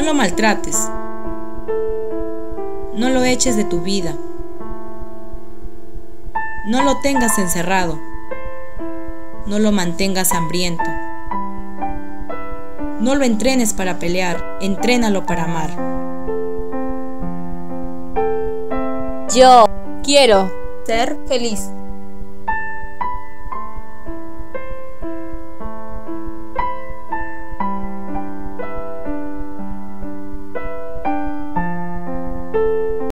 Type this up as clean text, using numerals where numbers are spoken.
lo maltrates. No lo eches de tu vida. No lo tengas encerrado. No lo mantengas hambriento. No lo entrenes para pelear, entrénalo para amar. Yo quiero ser feliz.